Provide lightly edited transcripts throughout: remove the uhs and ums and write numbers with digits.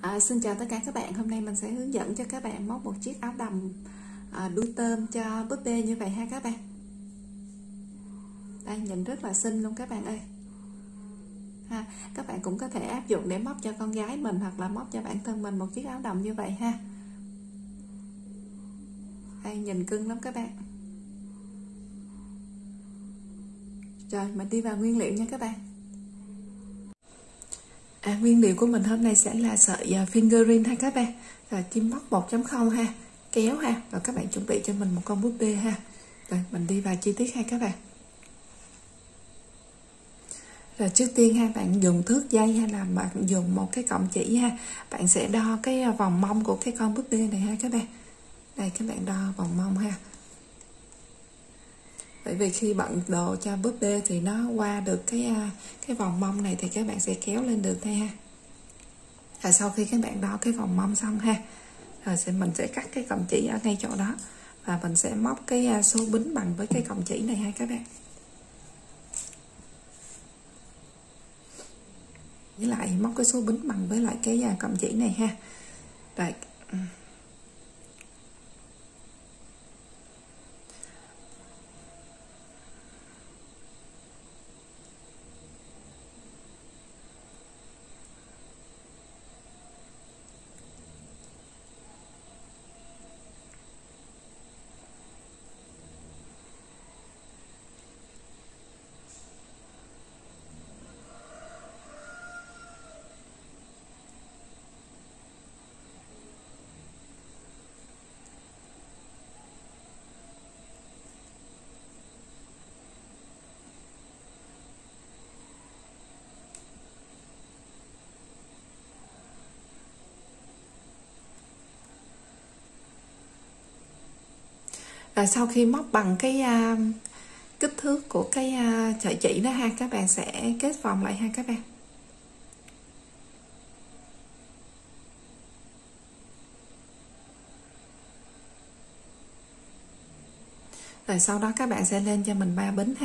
Xin chào tất cả các bạn. Hôm nay mình sẽ hướng dẫn cho các bạn móc một chiếc áo đầm đuôi tôm cho búp bê như vậy ha các bạn. Đây, nhìn rất là xinh luôn các bạn ơi. Các bạn cũng có thể áp dụng để móc cho con gái mình hoặc là móc cho bản thân mình một chiếc áo đầm như vậy ha. Đây, nhìn cưng lắm các bạn. Rồi, mình đi vào nguyên liệu nha các bạn. Nguyên liệu của mình hôm nay sẽ là sợi fingering ha các bạn, rồi kim móc 1.0 ha, kéo ha, và các bạn chuẩn bị cho mình một con búp bê ha. Rồi mình đi vào chi tiết ha các bạn. Rồi trước tiên ha, bạn dùng thước dây hay là bạn dùng một cái cọng chỉ ha, bạn sẽ đo cái vòng mông của cái con búp bê này ha các bạn. Đây, các bạn đo vòng mông ha, bởi vì khi bận đồ cho búp bê thì nó qua được cái vòng mông này thì các bạn sẽ kéo lên được đây ha. Rồi sau khi các bạn đo cái vòng mông xong ha, rồi mình sẽ cắt cái cọng chỉ ở ngay chỗ đó và mình sẽ móc cái số bính bằng với cái cọng chỉ này ha các bạn. Với lại móc cái số bính bằng với lại cái cọng chỉ này ha. Rồi sau khi móc bằng cái kích thước của cái sợi chỉ đó ha, các bạn sẽ kết vòng lại ha các bạn. Rồi sau đó các bạn sẽ lên cho mình 3 bính ha.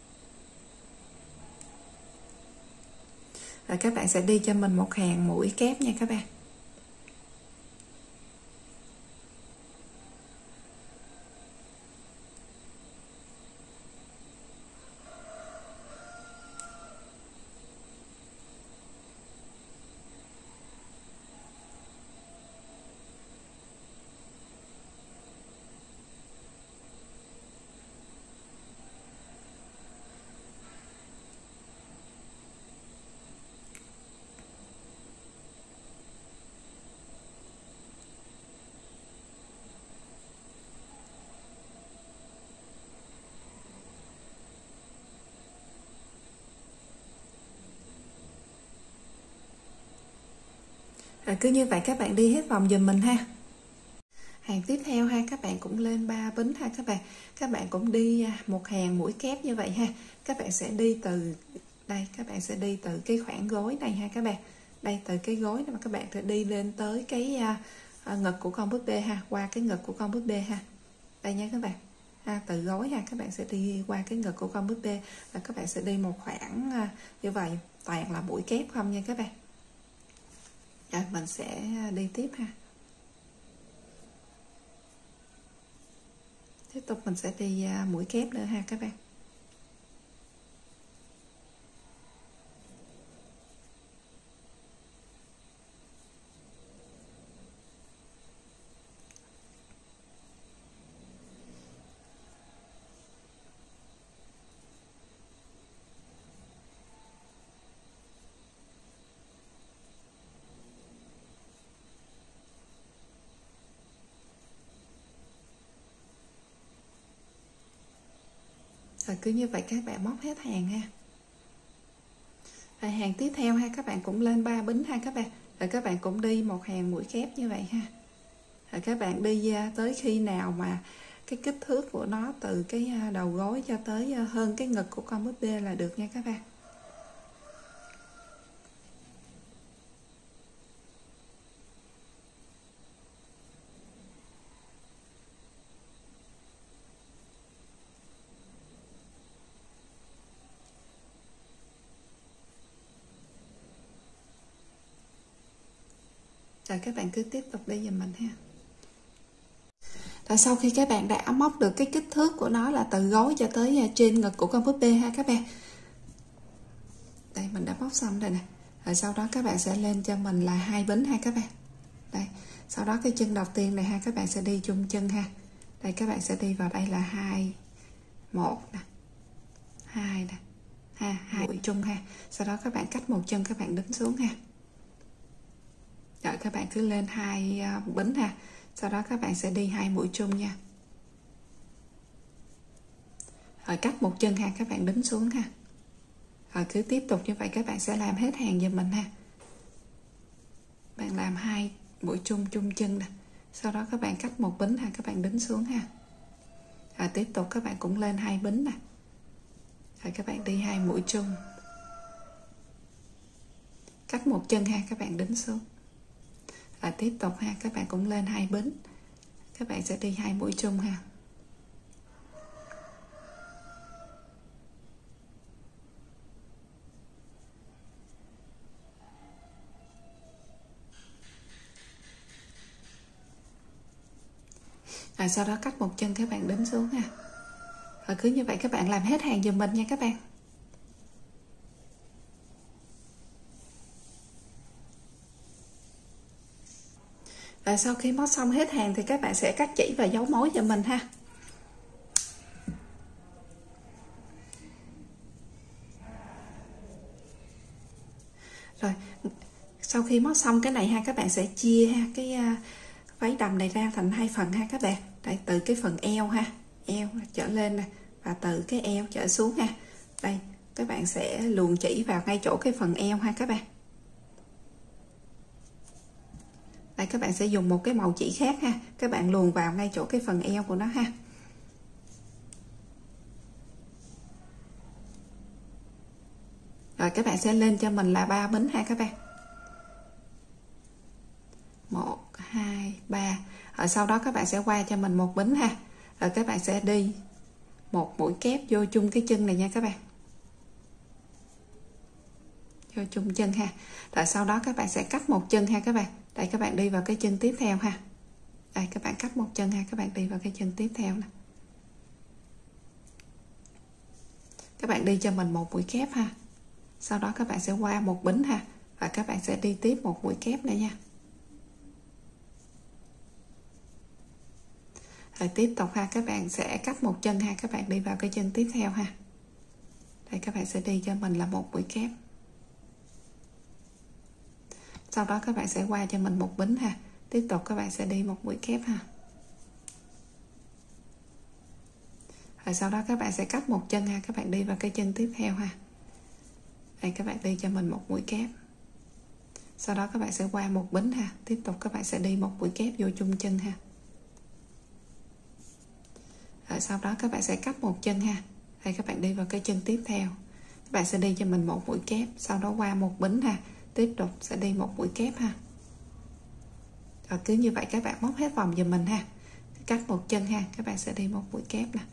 Rồi các bạn sẽ đi cho mình một hàng mũi kép nha các bạn. Rồi cứ như vậy các bạn đi hết vòng giùm mình ha. Hàng tiếp theo ha, các bạn cũng lên 3 bính ha các bạn. Các bạn cũng đi một hàng mũi kép như vậy ha. Các bạn sẽ đi từ đây, các bạn sẽ đi từ cái khoảng gối này ha các bạn. Đây, từ cái gối này mà các bạn sẽ đi lên tới cái ngực của con búp bê ha, qua cái ngực của con búp bê ha. Đây nha các bạn. Từ gối ha, các bạn sẽ đi qua cái ngực của con búp bê và các bạn sẽ đi một khoảng như vậy, toàn là mũi kép không nha các bạn. Rồi mình sẽ đi tiếp ha. Tiếp tục mình sẽ đi mũi kép nữa ha các bạn. Rồi cứ như vậy các bạn móc hết hàng ha. Rồi hàng tiếp theo ha, các bạn cũng lên 3 bính ha các bạn. Rồi các bạn cũng đi một hàng mũi kép như vậy ha. Rồi các bạn đi tới khi nào mà cái kích thước của nó từ cái đầu gối cho tới hơn cái ngực của con búp bê là được nha các bạn. Rồi các bạn cứ tiếp tục đi giùm mình ha. Rồi sau khi các bạn đã móc được cái kích thước của nó là từ gối cho tới trên ngực của con búp bê ha các bạn. Đây mình đã móc xong rồi nè. Rồi sau đó các bạn sẽ lên cho mình là 2 bính ha các bạn. Đây, sau đó cái chân đầu tiên này ha các bạn sẽ đi chung chân ha. Đây các bạn sẽ đi vào đây là 2 1 nè. 2 nè. Ha, 2 mũi chung ha. Sau đó các bạn cách một chân các bạn đứng xuống ha. Rồi các bạn cứ lên 2 bính ha. Sau đó các bạn sẽ đi 2 mũi chung nha. Rồi cách một chân ha, các bạn đứng xuống ha. Rồi cứ tiếp tục như vậy các bạn sẽ làm hết hàng giùm mình ha. Bạn làm 2 mũi chung chung chân nè. Sau đó các bạn cách một bính ha, các bạn đứng xuống ha. Rồi tiếp tục các bạn cũng lên 2 bính nè. Rồi các bạn đi 2 mũi chung. Cách một chân ha, các bạn đứng xuống. Rồi tiếp tục ha, các bạn cũng lên 2 bính. Các bạn sẽ đi 2 mũi chung ha. Rồi sau đó cắt một chân các bạn đứng xuống ha. Rồi cứ như vậy các bạn làm hết hàng giùm mình nha các bạn. Và sau khi móc xong hết hàng thì các bạn sẽ cắt chỉ và giấu mối cho mình ha. Rồi sau khi móc xong cái này ha, các bạn sẽ chia ha cái váy đầm này ra thành 2 phần ha các bạn. Đây, từ cái phần eo ha, eo trở lên nè, và từ cái eo trở xuống ha. Đây các bạn sẽ luồn chỉ vào ngay chỗ cái phần eo ha các bạn. Đây các bạn sẽ dùng một cái màu chỉ khác ha, các bạn luồn vào ngay chỗ cái phần eo của nó ha. Rồi các bạn sẽ lên cho mình là 3 bính ha các bạn. 1 2 3. Rồi sau đó các bạn sẽ qua cho mình một bính ha. Rồi các bạn sẽ đi một mũi kép vô chung cái chân này nha các bạn. Vô chung chân ha. Rồi sau đó các bạn sẽ cắt một chân ha các bạn. Đây các bạn đi vào cái chân tiếp theo ha. Đây các bạn cắt một chân ha, các bạn đi vào cái chân tiếp theo nè. Các bạn đi cho mình một mũi kép ha. Sau đó các bạn sẽ qua một bính ha, và các bạn sẽ đi tiếp một mũi kép nữa nha. Rồi tiếp tục ha, các bạn sẽ cắt một chân ha, các bạn đi vào cái chân tiếp theo ha. Đây các bạn sẽ đi cho mình là một mũi kép. Sau đó các bạn sẽ qua cho mình một bính ha. Tiếp tục các bạn sẽ đi một mũi kép ha. Rồi sau đó các bạn sẽ cắt một chân ha, các bạn đi vào cái chân tiếp theo ha. Đây các bạn đi cho mình một mũi kép. Sau đó các bạn sẽ qua một bính ha. Tiếp tục các bạn sẽ đi một mũi kép vô chung chân ha. Rồi sau đó các bạn sẽ cắt một chân ha. Đây các bạn đi vào cái chân tiếp theo. Các bạn sẽ đi cho mình một mũi kép. Sau đó qua một bính ha. Tiếp tục sẽ đi một mũi kép ha. Rồi cứ như vậy các bạn móc hết vòng giùm mình ha. Cắt một chân ha, các bạn sẽ đi một mũi kép nè.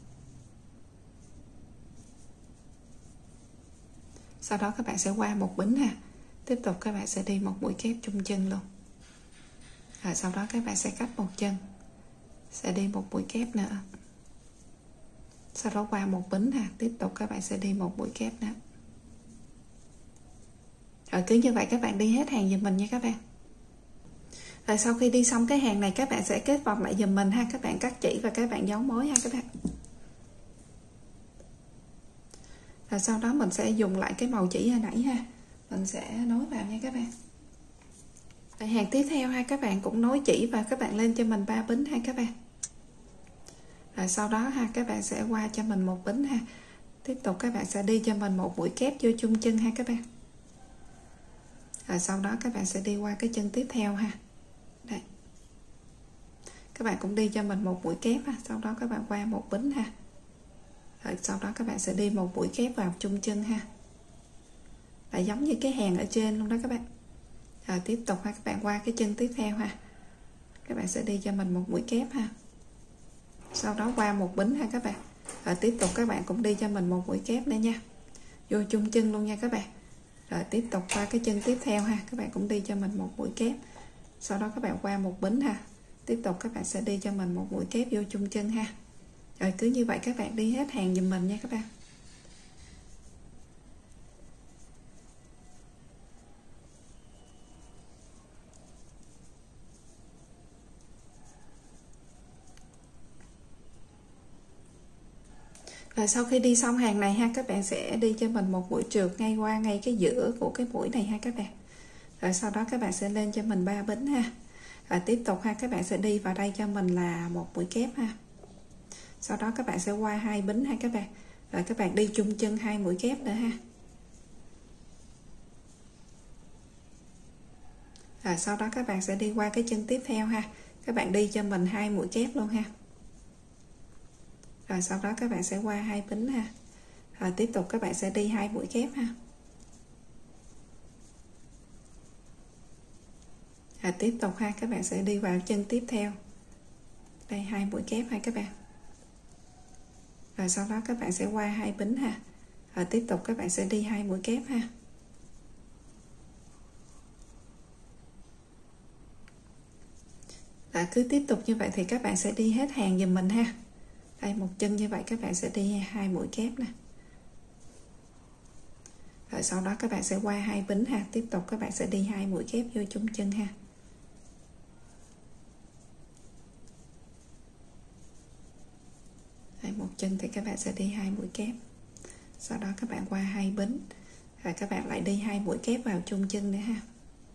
Sau đó các bạn sẽ qua một bính ha. Tiếp tục các bạn sẽ đi một mũi kép chung chân luôn. Rồi sau đó các bạn sẽ cắt một chân, sẽ đi một mũi kép nữa. Sau đó qua một bính ha. Tiếp tục các bạn sẽ đi một mũi kép nữa. Rồi cứ như vậy các bạn đi hết hàng giùm mình nha các bạn. Rồi sau khi đi xong cái hàng này các bạn sẽ kết vòng lại giùm mình ha. Các bạn cắt chỉ và các bạn giấu mối ha các bạn. Rồi sau đó mình sẽ dùng lại cái màu chỉ hồi nãy ha. Mình sẽ nối vào nha các bạn. Rồi hàng tiếp theo ha, các bạn cũng nối chỉ và các bạn lên cho mình 3 bính ha các bạn. Rồi sau đó ha, các bạn sẽ qua cho mình một bính ha. Tiếp tục các bạn sẽ đi cho mình một mũi kép vô chung chân ha các bạn. Rồi sau đó các bạn sẽ đi qua cái chân tiếp theo ha. Đây. Các bạn cũng đi cho mình một mũi kép ha. Sau đó các bạn qua một bính ha. Rồi sau đó các bạn sẽ đi một mũi kép vào chung chân ha. Là giống như cái hàng ở trên luôn đó các bạn. Rồi tiếp tục ha, các bạn qua cái chân tiếp theo ha. Các bạn sẽ đi cho mình một mũi kép ha. Sau đó qua một bính ha các bạn. Rồi tiếp tục các bạn cũng đi cho mình một mũi kép nữa nha. Vô chung chân luôn nha các bạn. Rồi tiếp tục qua cái chân tiếp theo ha, các bạn cũng đi cho mình một mũi kép. sau đó các bạn qua một bính ha, tiếp tục các bạn sẽ đi cho mình một mũi kép vô chung chân ha. Rồi cứ như vậy các bạn đi hết hàng giùm mình nha các bạn. Rồi sau khi đi xong hàng này ha, các bạn sẽ đi cho mình một mũi trượt ngay qua ngay cái giữa của cái mũi này ha các bạn. Rồi sau đó các bạn sẽ lên cho mình 3 bính ha. Rồi tiếp tục ha, các bạn sẽ đi vào đây cho mình là một mũi kép ha. Sau đó các bạn sẽ qua 2 bính ha các bạn. Rồi các bạn đi chung chân 2 mũi kép nữa ha. Rồi sau đó các bạn sẽ đi qua cái chân tiếp theo ha. Các bạn đi cho mình 2 mũi kép luôn ha. Rồi sau đó các bạn sẽ qua 2 bính ha. Rồi tiếp tục các bạn sẽ đi 2 mũi kép ha. Rồi tiếp tục ha, các bạn sẽ đi vào chân tiếp theo. Đây 2 mũi kép ha các bạn. Rồi sau đó các bạn sẽ qua 2 bính ha. Rồi tiếp tục các bạn sẽ đi 2 mũi kép ha. Rồi cứ tiếp tục như vậy thì các bạn sẽ đi hết hàng giùm mình ha. Đây một chân như vậy các bạn sẽ đi 2 mũi kép nè. Rồi sau đó các bạn sẽ qua 2 bính ha, tiếp tục các bạn sẽ đi 2 mũi kép vô chung chân ha. Đây, một chân thì các bạn sẽ đi 2 mũi kép. Sau đó các bạn qua 2 bính. Rồi các bạn lại đi 2 mũi kép vào chung chân nữa ha.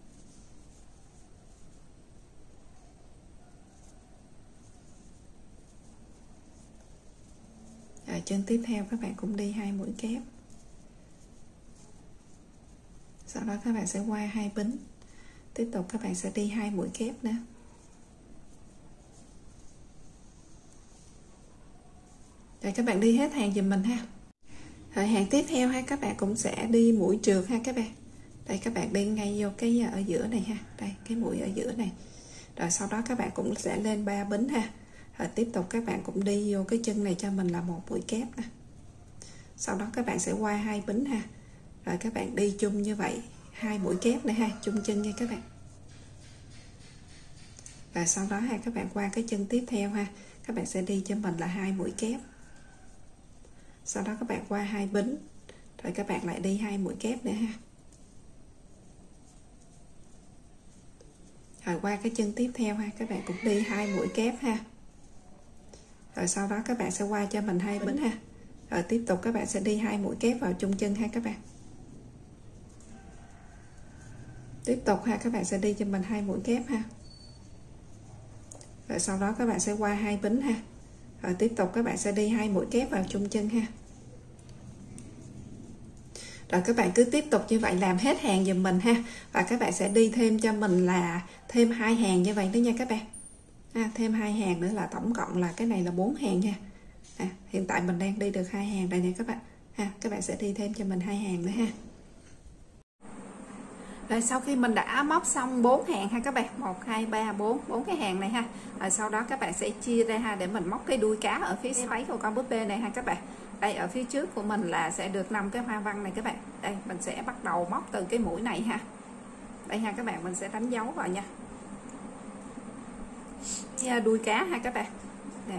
Rồi chân tiếp theo các bạn cũng đi 2 mũi kép. Sau đó các bạn sẽ qua 2 bính. Tiếp tục các bạn sẽ đi 2 mũi kép nữa. Rồi các bạn đi hết hàng giùm mình ha. Rồi hàng tiếp theo ha, các bạn cũng sẽ đi mũi trượt ha các bạn. Đây các bạn đi ngay vô cái ở giữa này ha. Đây cái mũi ở giữa này. Rồi sau đó các bạn cũng sẽ lên 3 bính ha. Rồi tiếp tục các bạn cũng đi vô cái chân này cho mình là một mũi kép nè. Sau đó các bạn sẽ qua 2 bính ha. Rồi các bạn đi chung như vậy 2 mũi kép nữa ha, chung chân nha các bạn. Và sau đó ha, các bạn qua cái chân tiếp theo ha, các bạn sẽ đi cho mình là 2 mũi kép. Sau đó các bạn qua 2 bính. Rồi các bạn lại đi 2 mũi kép nữa ha. Rồi qua cái chân tiếp theo ha, các bạn cũng đi 2 mũi kép ha. Rồi sau đó các bạn sẽ qua cho mình 2 bính ha. Rồi tiếp tục các bạn sẽ đi 2 mũi kép vào chung chân ha các bạn. Tiếp tục ha, các bạn sẽ đi cho mình 2 mũi kép ha. Rồi sau đó các bạn sẽ qua 2 bính ha. Rồi tiếp tục các bạn sẽ đi 2 mũi kép vào chung chân ha. Rồi các bạn cứ tiếp tục như vậy làm hết hàng giùm mình ha. Và các bạn sẽ đi thêm cho mình là thêm 2 hàng như vậy nữa nha các bạn. Thêm 2 hàng nữa là tổng cộng là cái này là 4 hàng nha. Hiện tại mình đang đi được 2 hàng đây nè các bạn. Các bạn sẽ đi thêm cho mình 2 hàng nữa ha. Rồi sau khi mình đã móc xong 4 hàng ha các bạn, 1 2 3 4 cái hàng này ha. Rồi sau đó các bạn sẽ chia ra ha để mình móc cái đuôi cá ở phía váy của con búp bê này ha các bạn. Đây ở phía trước của mình là sẽ được 5 cái hoa văn này các bạn. Đây mình sẽ bắt đầu móc từ cái mũi này ha. Đây ha các bạn, mình sẽ đánh dấu vào nha. Đuôi cá ha các bạn. Đây.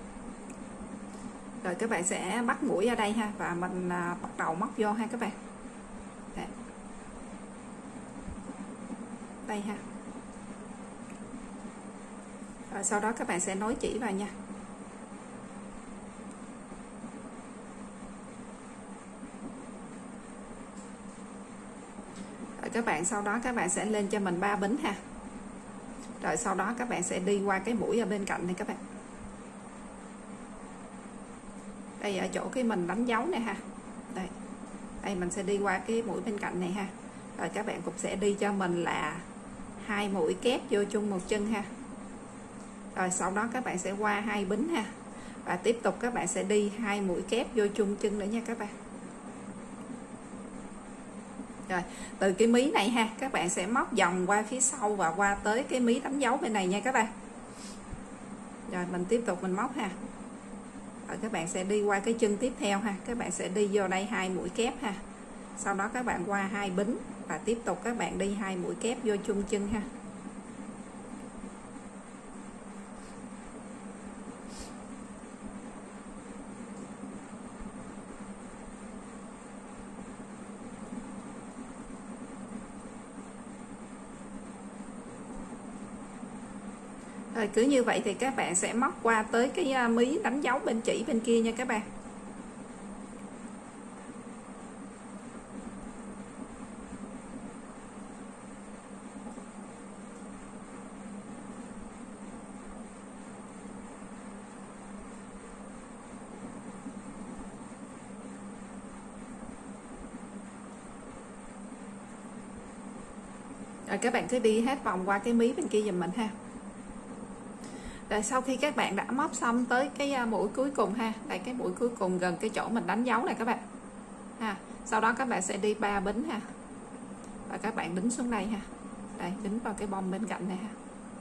Rồi các bạn sẽ bắt mũi ở đây ha và mình bắt đầu móc vô ha các bạn. Đây. Đây ha. Rồi sau đó các bạn sẽ nối chỉ vào nha. Rồi các bạn sau đó các bạn sẽ lên cho mình 3 bính ha. Rồi sau đó các bạn sẽ đi qua cái mũi ở bên cạnh này các bạn. Đây ở chỗ cái mình đánh dấu này ha. Đây. Đây mình sẽ đi qua cái mũi bên cạnh này ha. Rồi các bạn cũng sẽ đi cho mình là 2 mũi kép vô chung một chân ha. Rồi sau đó các bạn sẽ qua 2 bính ha. Và tiếp tục các bạn sẽ đi 2 mũi kép vô chung chân nữa nha các bạn. Rồi từ cái mí này ha, các bạn sẽ móc vòng qua phía sau và qua tới cái mí đánh dấu bên này nha các bạn. Rồi mình tiếp tục mình móc ha. Rồi các bạn sẽ đi qua cái chân tiếp theo ha, các bạn sẽ đi vô đây 2 mũi kép ha. Sau đó các bạn qua 2 bính và tiếp tục các bạn đi 2 mũi kép vô chung chân ha. Rồi cứ như vậy thì các bạn sẽ móc qua tới cái mí đánh dấu bên chỉ bên kia nha các bạn. Rồi các bạn cứ đi hết vòng qua cái mí bên kia giùm mình ha. Rồi sau khi các bạn đã móc xong tới cái mũi cuối cùng ha, đây cái mũi cuối cùng gần cái chỗ mình đánh dấu này các bạn ha. Sau đó các bạn sẽ đi 3 bính ha, và các bạn đính xuống đây ha, đây đính vào cái bông bên cạnh này ha.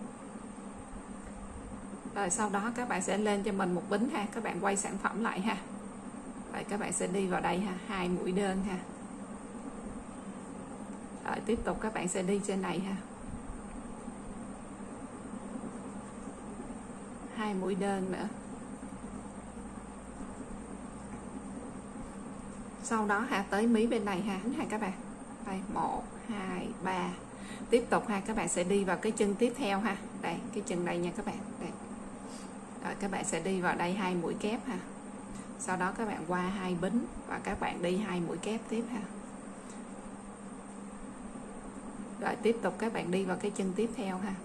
Rồi sau đó các bạn sẽ lên cho mình một bính ha, các bạn quay sản phẩm lại ha. Rồi các bạn sẽ đi vào đây ha, 2 mũi đơn ha. Rồi tiếp tục các bạn sẽ đi trên này ha, 2 mũi đơn nữa. Sau đó ha tới mí bên này ha các bạn. Đây 1 2 3. Tiếp tục ha, các bạn sẽ đi vào cái chân tiếp theo ha. Đây, cái chân đây nha các bạn. Đây. Rồi các bạn sẽ đi vào đây 2 mũi kép ha. Sau đó các bạn qua 2 bính và các bạn đi 2 mũi kép tiếp ha. Rồi tiếp tục các bạn đi vào cái chân tiếp theo ha.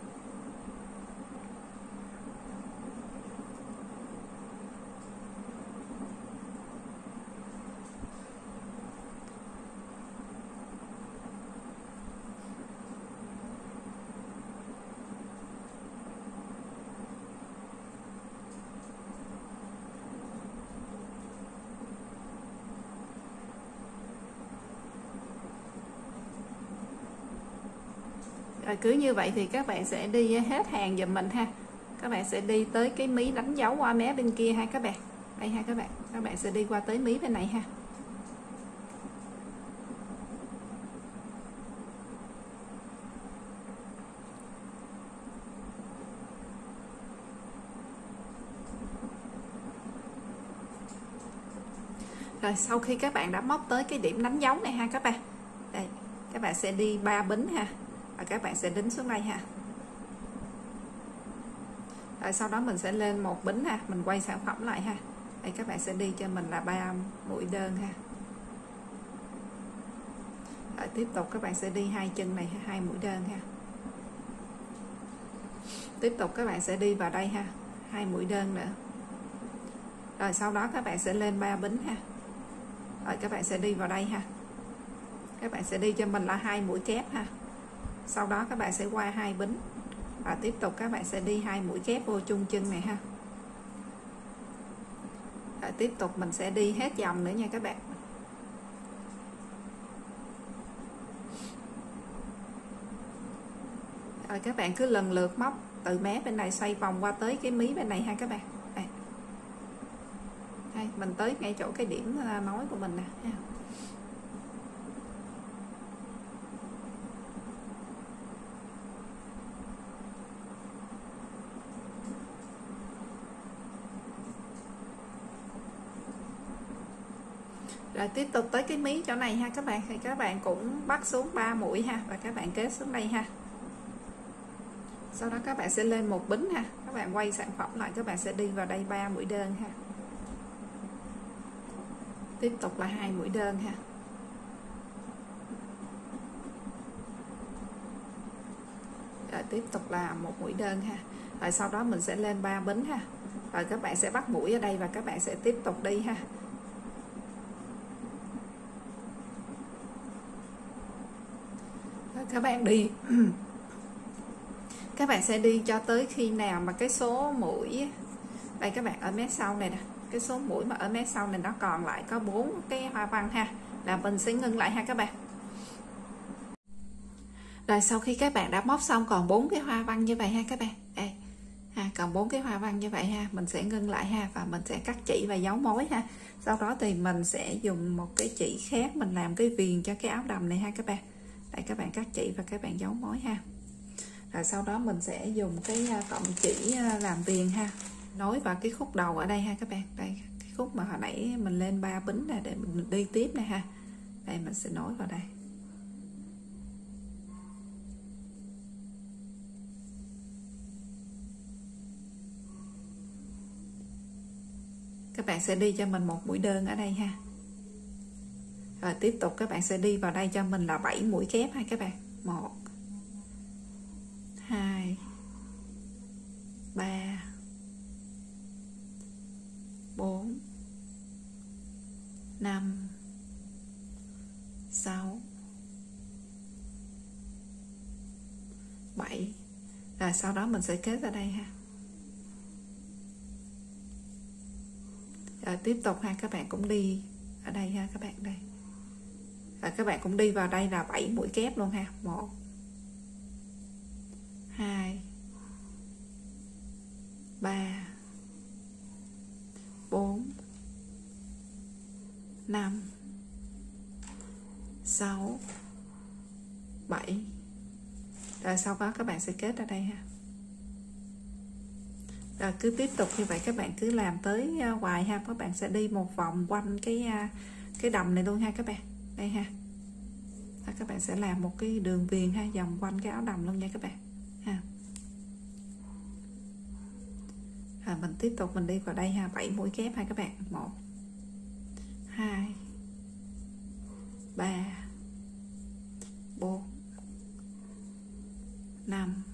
Rồi cứ như vậy thì các bạn sẽ đi hết hàng giùm mình ha. Các bạn sẽ đi tới cái mí đánh dấu qua mé bên kia ha các bạn. Đây ha các bạn. Các bạn sẽ đi qua tới mí bên này ha. Rồi sau khi các bạn đã móc tới cái điểm đánh dấu này ha các bạn. Đây, các bạn sẽ đi 3 bính ha. Và các bạn sẽ đính xuống đây ha. Rồi sau đó mình sẽ lên một bính ha, mình quay sản phẩm lại ha. Đây các bạn sẽ đi cho mình là 3 mũi đơn ha. Rồi tiếp tục các bạn sẽ đi 2 chân này 2 mũi đơn ha. Tiếp tục các bạn sẽ đi vào đây ha, 2 mũi đơn nữa. Rồi sau đó các bạn sẽ lên 3 bính ha. Rồi các bạn sẽ đi vào đây ha. Các bạn sẽ đi cho mình là 2 mũi kép ha. Sau đó các bạn sẽ qua 2 bính và tiếp tục các bạn sẽ đi 2 mũi kép vô chung chân này ha. Rồi tiếp tục mình sẽ đi hết vòng nữa nha các bạn. Rồi các bạn cứ lần lượt móc từ mé bên này xoay vòng qua tới cái mí bên này ha các bạn. Đây. Đây, mình tới ngay chỗ cái điểm nối của mình nè ha. Rồi tiếp tục tới cái mí chỗ này ha các bạn, thì các bạn cũng bắt xuống 3 mũi ha và các bạn kết xuống đây ha. Sau đó các bạn sẽ lên một bính ha, các bạn quay sản phẩm lại, các bạn sẽ đi vào đây 3 mũi đơn ha. Tiếp tục là 2 mũi đơn ha. Rồi tiếp tục là một mũi đơn ha. Rồi sau đó mình sẽ lên 3 bính ha. Rồi các bạn sẽ bắt mũi ở đây và các bạn sẽ tiếp tục đi ha. Rồi các bạn đi các bạn sẽ đi cho tới khi nào mà cái số mũi đây các bạn ở mé sau này nè, cái số mũi mà ở mé sau này nó còn lại có 4 cái hoa văn ha, là mình sẽ ngưng lại ha các bạn. Rồi sau khi các bạn đã móc xong còn 4 cái hoa văn như vậy ha các bạn, đây ha, còn 4 cái hoa văn như vậy ha, mình sẽ ngưng lại ha và mình sẽ cắt chỉ và giấu mối ha. Sau đó thì mình sẽ dùng một cái chỉ khác mình làm cái viền cho cái áo đầm này ha các bạn. Đây các bạn cắt chỉ và các bạn giấu mối ha. Rồi sau đó mình sẽ dùng cái cọng chỉ làm viền ha, nối vào cái khúc đầu ở đây ha các bạn. Đây cái khúc mà hồi nãy mình lên 3 bính này để mình đi tiếp này ha. Đây mình sẽ nối vào đây. Các bạn sẽ đi cho mình một mũi đơn ở đây ha. Rồi tiếp tục các bạn sẽ đi vào đây cho mình là 7 mũi kép ha các bạn. 1 2 3 4 5 6 7. Rồi sau đó mình sẽ kết ở đây ha. Rồi tiếp tục ha, các bạn cũng đi ở đây ha các bạn đây. Rồi các bạn cũng đi vào đây là 7 mũi kép luôn ha. 1 2 3 4 5 6 7. Rồi sau đó các bạn sẽ kết ở đây ha. Rồi cứ tiếp tục như vậy, các bạn cứ làm tới hoài ha. Các bạn sẽ đi một vòng quanh cái đầm này luôn ha các bạn. Đây ha. Đó, các bạn sẽ làm một cái đường viền ha, vòng quanh cái áo đầm luôn nha các bạn ha. Rồi mình tiếp tục mình đi vào đây ha, 7 mũi kép ha các bạn. 1 2 3 4 5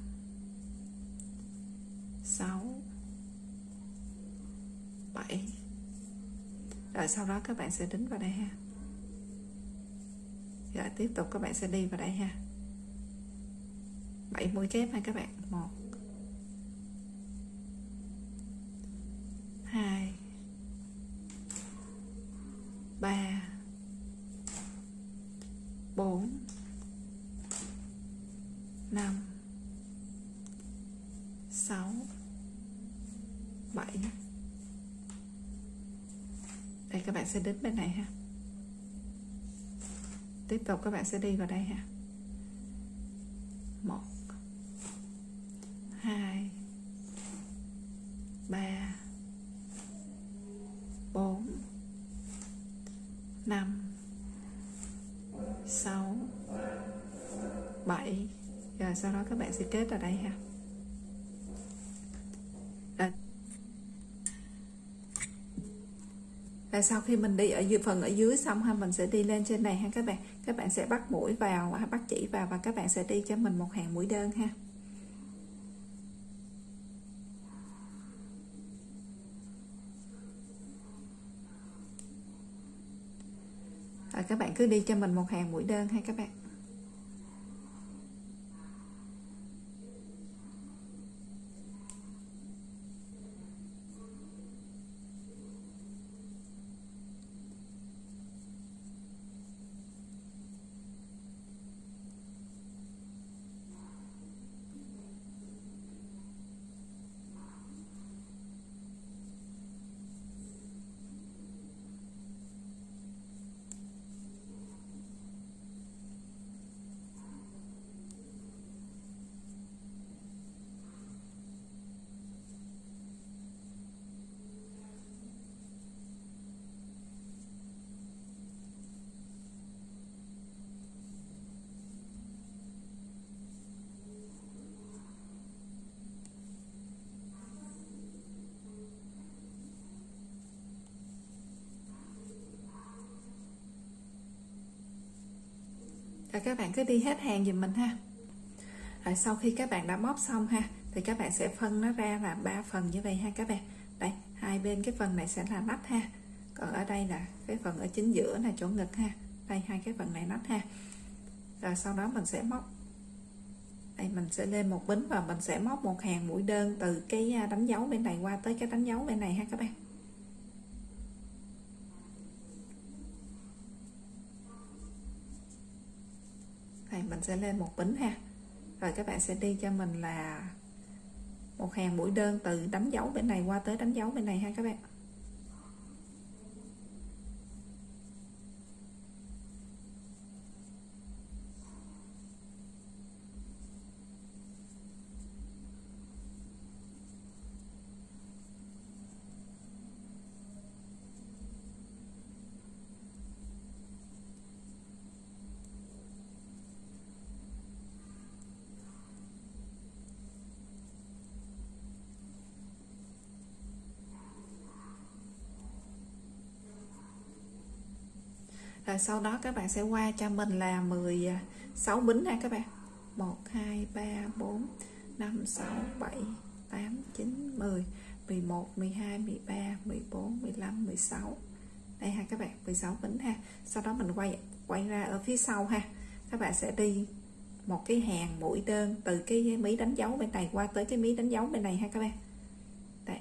6 7. Rồi sau đó các bạn sẽ đính vào đây ha. Rồi tiếp tục các bạn sẽ đi vào đây ha, 7 mũi kép ha các bạn. 1 2 3 4 5 6 7. Đây các bạn sẽ đến bên này ha. Tiếp tục các bạn sẽ đi vào đây ha. 1 2 3 4 5 6 7. Rồi sau đó các bạn sẽ kết ở đây ha. Và sau khi mình đi ở dưới phần ở dưới xong ha, mình sẽ đi lên trên này ha các bạn. Các bạn sẽ bắt mũi vào, bắt chỉ vào và các bạn sẽ đi cho mình một hàng mũi đơn ha. Rồi các bạn cứ đi cho mình một hàng mũi đơn ha các bạn. Rồi các bạn cứ đi hết hàng giùm mình ha. Rồi sau khi các bạn đã móc xong ha, thì các bạn sẽ phân nó ra là 3 phần như vậy ha các bạn. Đây, hai bên cái phần này sẽ là nách ha. Còn ở đây là cái phần ở chính giữa là chỗ ngực ha. Đây, hai cái phần này nách ha. Rồi sau đó mình sẽ móc. Đây mình sẽ lên một bính và mình sẽ móc một hàng mũi đơn từ cái đánh dấu bên này qua tới cái đánh dấu bên này ha các bạn. Đây mình sẽ lên một bính ha. Rồi các bạn sẽ đi cho mình là một hàng mũi đơn từ đánh dấu bên này qua tới đánh dấu bên này ha các bạn. Rồi sau đó các bạn sẽ qua cho mình là 16 bính ha các bạn. 1 2 3 4 5 6 7 8 9 10 11 12 13 14 15 16. Đây ha các bạn, 16 bính ha. Sau đó mình quay ra ở phía sau ha. Các bạn sẽ đi một cái hàng mũi đơn từ cái mí đánh dấu bên này qua tới cái mí đánh dấu bên này ha các bạn. Đây.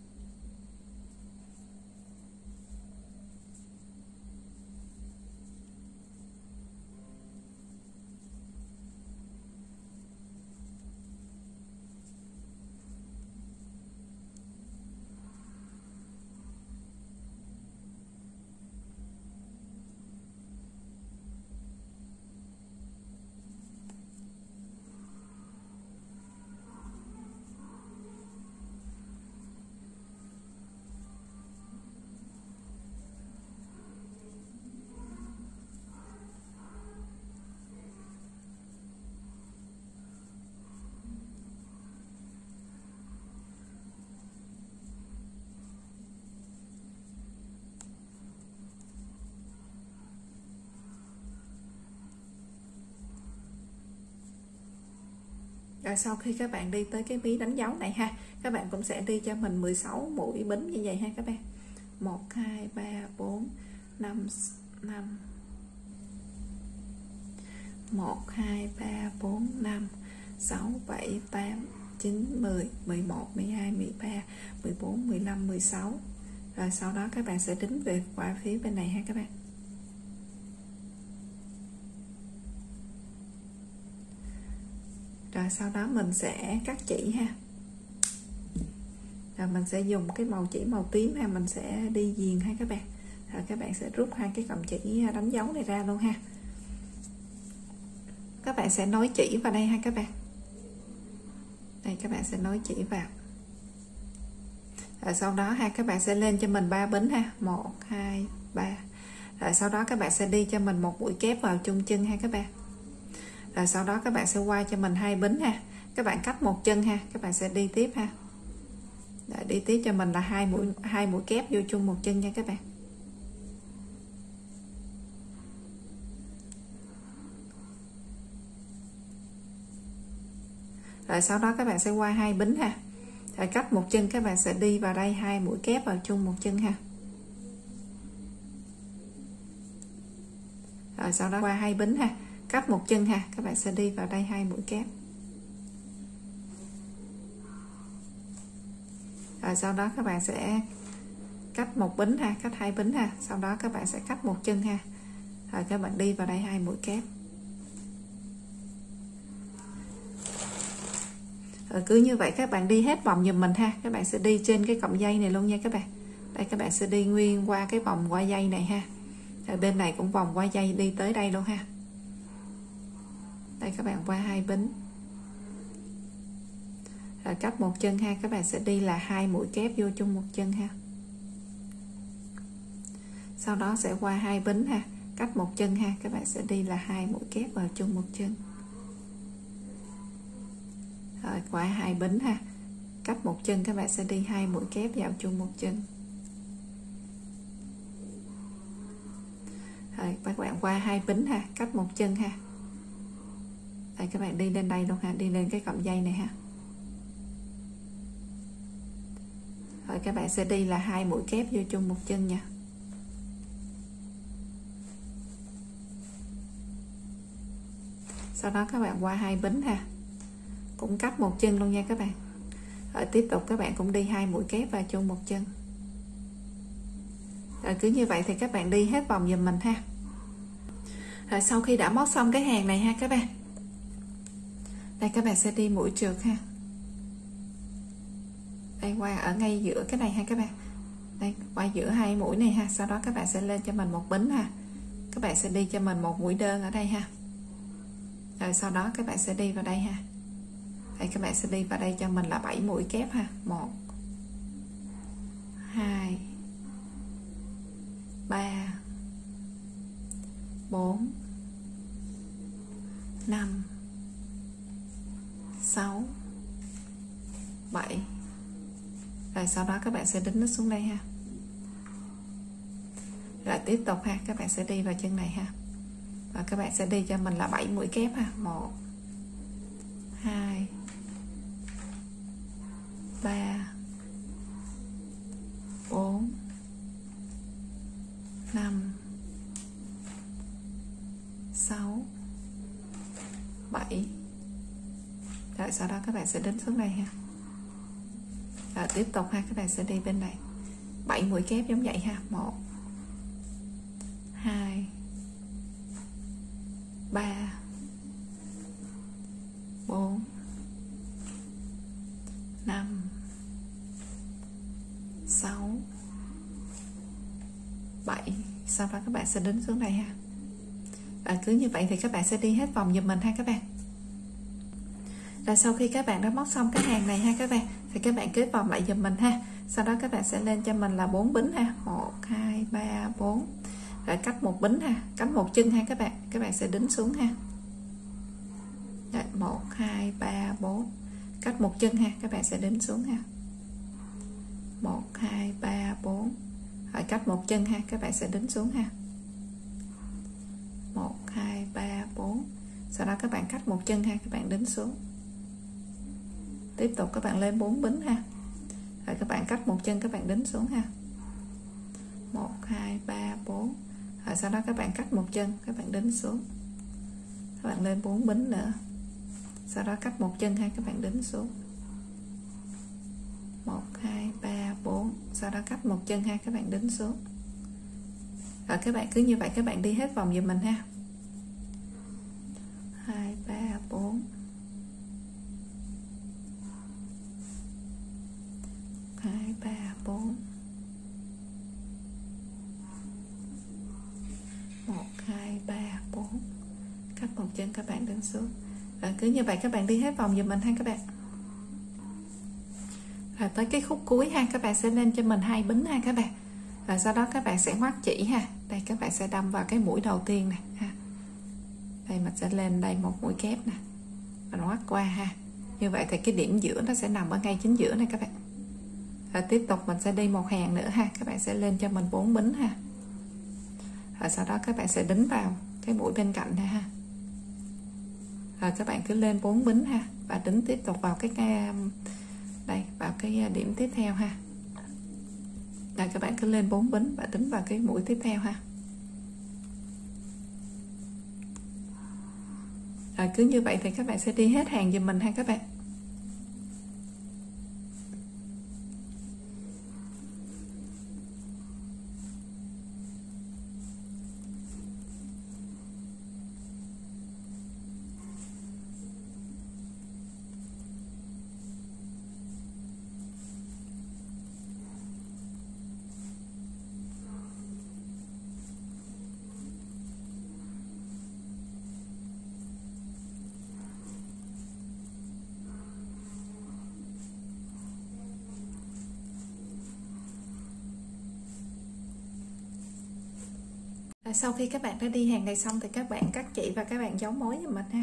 Rồi sau khi các bạn đi tới cái ví đánh dấu này ha, các bạn cũng sẽ đi cho mình 16 mũi bính như vậy ha các bạn. 1 2 3 4 5 5 1 2 3 4 5 6 7 8 9 10 11 12 13 14 15 16. Rồi sau đó các bạn sẽ đính về qua phía bên này ha các bạn. Rồi sau đó mình sẽ cắt chỉ ha. Rồi mình sẽ dùng cái màu chỉ màu tím ha, mình sẽ đi viền ha các bạn. Rồi các bạn sẽ rút hai cái cọng chỉ đánh dấu này ra luôn ha. Các bạn sẽ nối chỉ vào đây ha các bạn. Đây các bạn sẽ nối chỉ vào. Rồi sau đó ha các bạn sẽ lên cho mình 3 bính ha, 1 2 3. Rồi sau đó các bạn sẽ đi cho mình một mũi kép vào chung chân ha các bạn. Rồi sau đó các bạn sẽ qua cho mình 2 bính ha. Các bạn cắt một chân ha, các bạn sẽ đi tiếp ha. Rồi đi tiếp cho mình là hai mũi kép vô chung một chân nha các bạn. Rồi sau đó các bạn sẽ qua 2 bính ha. Rồi cắt một chân các bạn sẽ đi vào đây 2 mũi kép vào chung một chân ha. Rồi sau đó qua 2 bính ha, cắt một chân ha, các bạn sẽ đi vào đây 2 mũi kép. Rồi sau đó các bạn sẽ cắt một bính ha, cắt 2 bính ha, sau đó các bạn sẽ cắt một chân ha. Rồi các bạn đi vào đây 2 mũi kép. Rồi cứ như vậy các bạn đi hết vòng giùm mình ha. Các bạn sẽ đi trên cái cọng dây này luôn nha các bạn. Đây các bạn sẽ đi nguyên qua cái vòng qua dây này ha. Rồi bên này cũng vòng qua dây đi tới đây luôn ha. Đây các bạn qua 2 bính. Rồi cắt một chân ha, các bạn sẽ đi là 2 mũi kép vô chung một chân ha. Sau đó sẽ qua 2 bính ha, cắt một chân ha, các bạn sẽ đi là 2 mũi kép vào chung một chân. Rồi qua 2 bính ha, cắt một chân, các bạn sẽ đi 2 mũi kép vào chung một chân. Rồi các bạn qua 2 bính ha, cắt một chân ha. Đây các bạn đi lên đây luôn ha, đi lên cái cọng dây này ha. Rồi các bạn sẽ đi là 2 mũi kép vô chung một chân nha. Sau đó các bạn qua 2 bính ha, cũng cắt một chân luôn nha các bạn. Rồi tiếp tục các bạn cũng đi 2 mũi kép vào chung một chân. Rồi cứ như vậy thì các bạn đi hết vòng giùm mình ha. Rồi sau khi đã móc xong cái hàng này ha các bạn, đây các bạn sẽ đi mũi trượt ha. Đây qua ở ngay giữa cái này ha các bạn. Đây qua giữa 2 mũi này ha. Sau đó các bạn sẽ lên cho mình một bính ha. Các bạn sẽ đi cho mình một mũi đơn ở đây ha. Rồi sau đó các bạn sẽ đi vào đây ha. Đây các bạn sẽ đi vào đây cho mình là 7 mũi kép ha. 1 2 3 4 5 6 7. Rồi sau đó các bạn sẽ đính nó xuống đây ha. Rồi tiếp tục ha, các bạn sẽ đi vào chân này ha, và các bạn sẽ đi cho mình là 7 mũi kép ha. 1 2 3 4 5 6 7. Rồi sau đó các bạn sẽ đính xuống đây ha. Rồi tiếp tục ha, các bạn sẽ đi bên này 7 mũi kép giống vậy ha. 1 2 3 4 5 6 7. Sau đó các bạn sẽ đính xuống đây ha. Rồi cứ như vậy thì các bạn sẽ đi hết vòng giùm mình ha các bạn. Rồi sau khi các bạn đã móc xong cái hàng này ha các bạn, thì các bạn kết vòng lại giùm mình ha. Sau đó các bạn sẽ lên cho mình là 4 bính ha. 1 2 3 4. Rồi cách một bính ha, cách một chân ha các bạn. Các bạn sẽ đính xuống ha. Rồi 1 2 3 4. Cách một chân ha, các bạn sẽ đính xuống ha. 1 2 3 4. Rồi cách một chân ha, các bạn sẽ đính xuống ha. 1 2 3 4. Sau đó các bạn cách một chân ha, các bạn đính xuống. Tiếp tục các bạn lên 4 bính ha. Rồi các bạn cách một chân, các bạn đính xuống ha. 1 2 3 4. Rồi sau đó các bạn cách một chân, các bạn đính xuống. Các bạn lên 4 bính nữa. Sau đó cách một chân ha, các bạn đính xuống. 1 2 3 4. Sau đó cách một chân ha, các bạn đính xuống. Rồi các bạn cứ như vậy các bạn đi hết vòng giùm mình ha. 2 3 4 2 3 4 1 2 3 4. Cách một chân các bạn đính xuống. Rồi cứ như vậy các bạn đi hết vòng giùm mình ha các bạn. Rồi tới cái khúc cuối ha, các bạn sẽ lên cho mình 2 bính ha các bạn. Rồi sau đó các bạn sẽ ngoắt chỉ ha. Đây các bạn sẽ đâm vào cái mũi đầu tiên này ha. Đây mình sẽ lên đây một mũi kép nè, mình ngoắt qua ha. Như vậy thì cái điểm giữa nó sẽ nằm ở ngay chính giữa này các bạn. Rồi tiếp tục mình sẽ đi một hàng nữa ha, các bạn sẽ lên cho mình 4 bính ha. Rồi sau đó các bạn sẽ đính vào cái mũi bên cạnh này ha. Rồi các bạn cứ lên 4 bính ha, và đính tiếp tục vào cái đây, vào cái điểm tiếp theo ha. Rồi các bạn cứ lên 4 bính và đính vào cái mũi tiếp theo ha. Rồi cứ như vậy thì các bạn sẽ đi hết hàng giùm mình ha các bạn. Sau khi các bạn đã đi hàng này xong thì các bạn cắt chỉ và các bạn giấu mối giùm mình ha.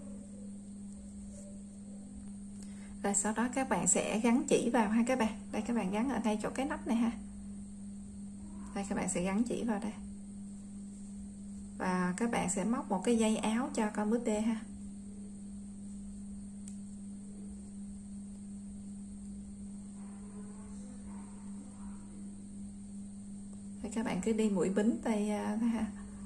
Rồi sau đó các bạn sẽ gắn chỉ vào ha các bạn. Đây các bạn gắn ở ngay chỗ cái nắp này ha. Đây các bạn sẽ gắn chỉ vào đây. Và các bạn sẽ móc một cái dây áo cho con búp bê ha. Đây các bạn cứ đi mũi bính tay ha.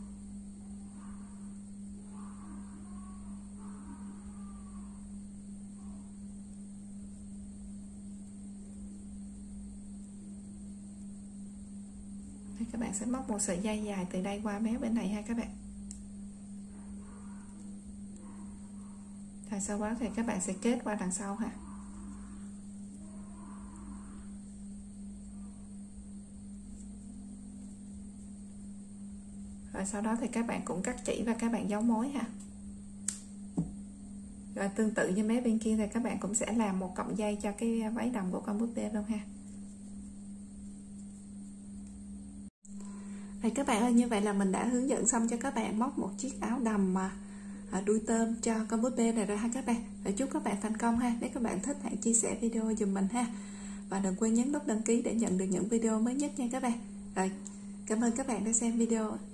Các bạn sẽ móc một sợi dây dài từ đây qua mé bên này ha các bạn. Rồi sau đó thì các bạn sẽ kết qua đằng sau ha. Rồi sau đó thì các bạn cũng cắt chỉ và các bạn giấu mối ha. Rồi tương tự như mé bên kia thì các bạn cũng sẽ làm một cọng dây cho cái váy đầm của con búp bê luôn ha. Thì các bạn ơi, như vậy là mình đã hướng dẫn xong cho các bạn móc một chiếc áo đầm mà đuôi tôm cho con búp bê này rồi ha các bạn. Và chúc các bạn thành công ha. Nếu các bạn thích hãy chia sẻ video giùm mình ha. Và đừng quên nhấn nút đăng ký để nhận được những video mới nhất nha các bạn. Rồi Cảm ơn các bạn đã xem video.